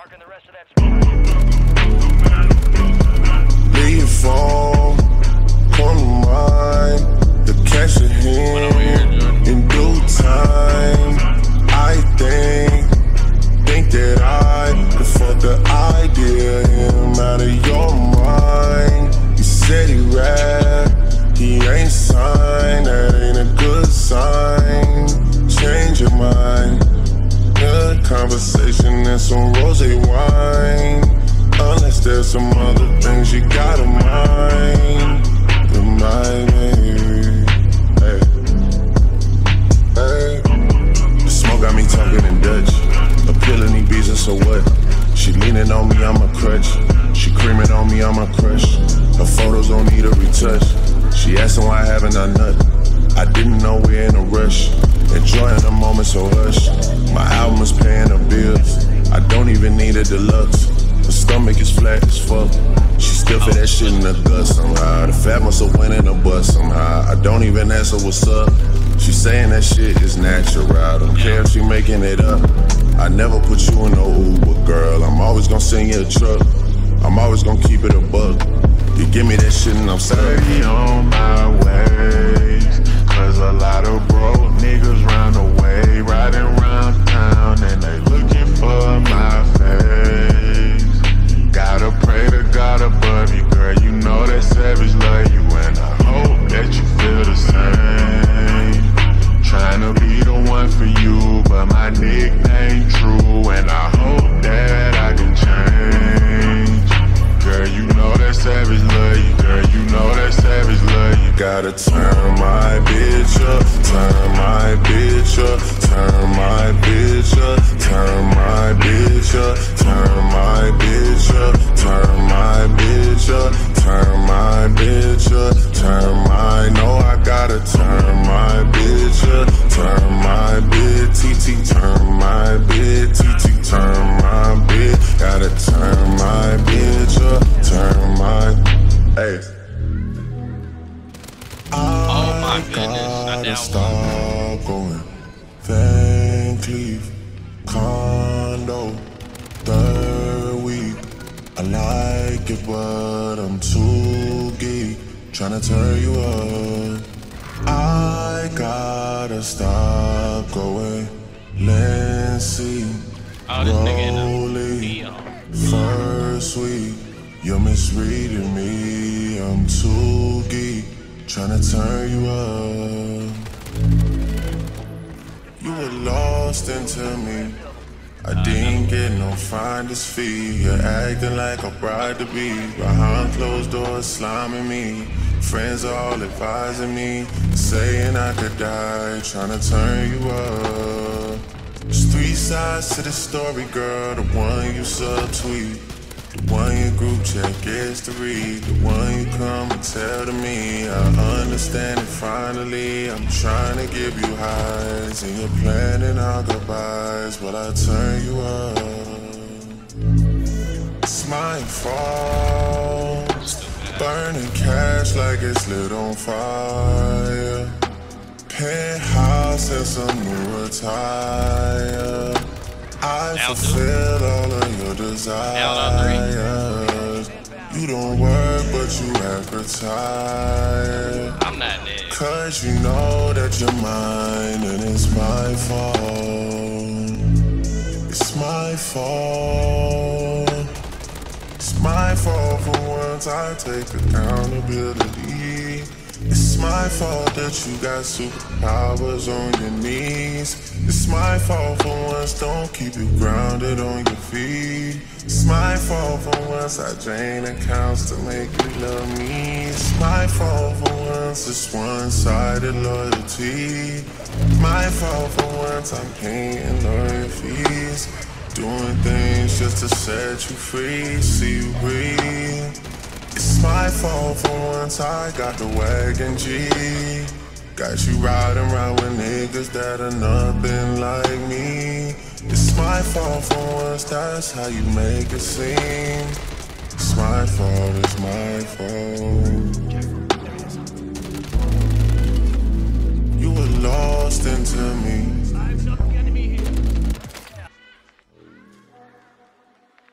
Marking the rest of that smoke. Leave fall, come to mind, the cash at hand, in due time. I think that I could fuck the idea of him out of your mind. He said he rap, he ain't signed, that ain't a good sign. Change your mind, good conversation and some rosé wine. Unless there's some other things you gotta mind. You're my baby. Hey, hey. The smoke got me talking in Dutch. Appealing these beats and so what? She leaning on me, I'm a crutch. She creaming on me, I'm a crush. Her photos don't need a retouch. She asking why haven't I nut? I didn't know we're in a rush. Enjoying the moment, so hush. My album is paying the bills. I don't even need a deluxe. Her stomach is flat as fuck. She still fit that shit in the gut somehow. The fat must have went in her butt somehow. I don't even ask her what's up. She saying that shit is natural. I don't care if she making it up. I never put you in no Uber, girl. I'm always gonna send you a truck. I'm always gonna keep it a buck. You give me that shit and I'm stuck. On my ways, cause a lot of broke niggas round the way, riding round town and they looking for my face. Gotta pray to God above you, girl. You know that savage love you, and I hope that you feel the same. Tryna be the one for you, but my nickname true, and I hope that I can change. Girl, you know that savage love you, girl. You know that savage love you. Gotta turn my bitch up, turn my bitch up, turn my bitch up, turn my bitch up, turn my bitch up, turn my bitch up, turn my bitch up, turn my, no, I gotta turn my bitch up, turn my bitch, TT, turn my bitch, TT, turn my bitch, gotta turn my bitch up, turn my, hey. Oh my goodness, I gotta stop going. Van Cleef, condo, third week. I like it, but I'm too geek. Tryna turn you up. I gotta stop going. Let's see. Rolling. First week, you're misreading me. I'm too geek. Tryna turn you up. You were lost into me. I didn't get no finder's fee. You're acting like a bride to be. Behind closed doors, sliming me. Friends all advising me, saying I could die. Tryna turn you up. There's three sides to the story, girl. The one you subtweet, the one your group chat gets to read, the one you come and tell to me. I understand it finally. I'm trying to give you highs, and you're planning our goodbyes while I turn you up. It's my fault. Burning cash like it's lit on fire. Penthouse and some new attire. I fulfill all of your desires. You don't work, but you act retired. I'm not dead. Cause you know that you're mine, and it's my fault. It's my fault. It's my fault for once I take accountability. It's my fault that you got superpowers on your knees. It's my fault for once, don't keep you grounded on your feet. It's my fault for once, I drain accounts to make you love me. It's my fault for once, it's one-sided loyalty. My fault for once, I'm paying lawyer fees. Doing things just to set you free, see you breathe. It's my fault for once I got the wagon G. Got you riding around with niggas that are nothing like me. It's my fault for once, that's how you make it seem. It's my fault, it's my fault. You were lost into me.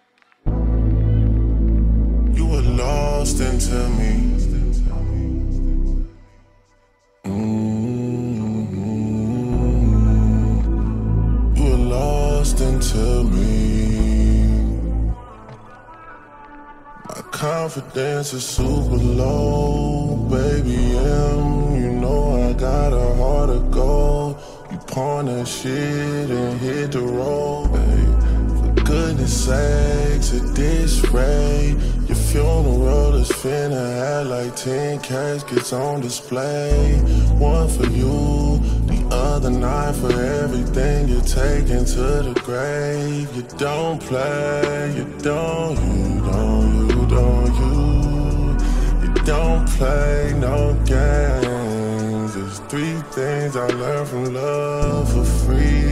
lost into me. My confidence is super low, baby M. You know I got a heart of gold. You pawn that shit and hit the road, babe. For goodness sakes, at this rate, your funeral is finna have like 10 caskets on display. One for you, the other 9 for everything you're taking to the grave. You don't play, you don't play no games. There's 3 things I learned from love for free.